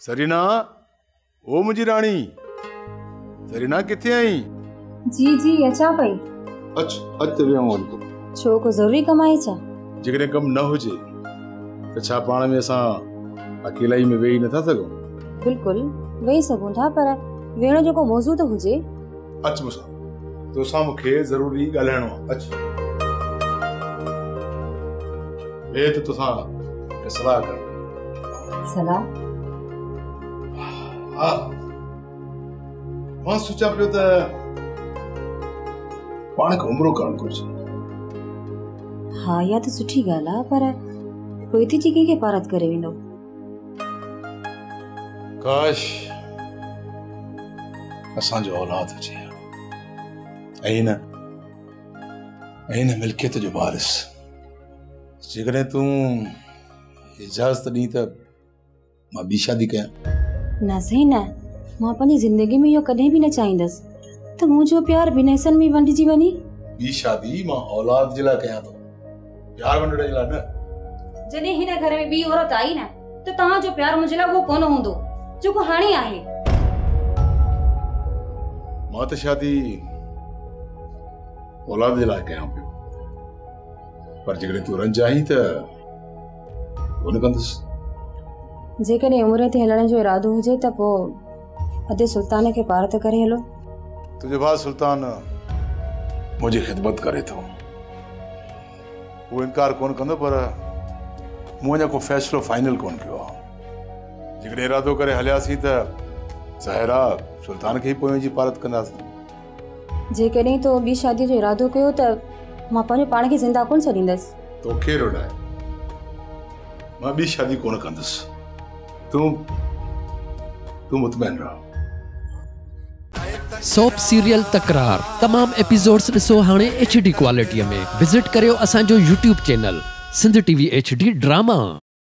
Serena, ओ मुझी रानी, Serena किथे आई? जी जी अचा पई। अच ते वियो वञ। छो को जरूरी कम आहे छा? जेकॾहिं कम न हुजे त छा पाण में असां अकेलाई में वेही नथा सघूं? बिल्कुल वेही सघूं था, पर वेहण जो को मौजू तो हुजे। अच मूंसां, तोसां मूंखे ज़रूरी ॻाल्हाइणो आहे। अच वे त तोसां सलाह कर। सलाह? हा, मां सोचां पियो त पाण खे उमिरो करणु घुरिजे। हाँ, या तो सुठी ॻाल्हि आहे, पर कोई थी जी कंहिंखे पारत करे वेंदो। काश असांजो औलाद हुजे ऐं न मिल्कियत जो वारिस। जेकॾहिं तूं इजाज़त ॾी त मां ॿी शादी कयां। न सही न, मां पंहिंजी ज़िंदगी में इहो कॾहिं बि न चाहींदसि त मुंहिंजो प्यार ॿिनि हिसनि में वंडिजी वञे। ॿी शादी मां औलाद जे लाइ कयां थो, प्यार वंडण जे लाइ न। जॾहिं हिन घर में ॿी औरत आई न त तव्हांजो प्यार मुंहिंजे लाइ उहो कोन हूंदो जेको हाणे आहे। मां त शादी औलाद जे लाइ कयां पियो, पर जेकॾहिं तूं रंजाहीं त कोन कंदुसि। जेकॾहिं उमिरि ते हलण जो इरादो हुजे त पोइ अदे सुल्तान खे पार त करे हलो। तुंहिंजो भाउ सुल्तान मुंहिंजी ख़िदमत करे थो, उहो इनकार कोन कंदो, पर मूं अञा को फ़ैसिलो फाइनल कोन कयो आहे। जेकॾहिं इरादो करे हलियासीं त ज़ाहिर आहे सुल्तान खे ई पोइ जी पारत कंदासीं। जेकॾहिं तो ॿी शादीअ जो इरादो कयो त मां पंहिंजे पाण खे ज़िंदा कोन छॾींदसि। तोखे रोडाए, मां ॿी शादी कोन कंदुसि। तूं मुतमैन रहो। सोप सीरियल तकरार तमाम एपिसोड्स ॾिसो हाणे HD क्वालिटीअ में। विज़िट करियो असांजो YouTube channel Sindh TV HD drama.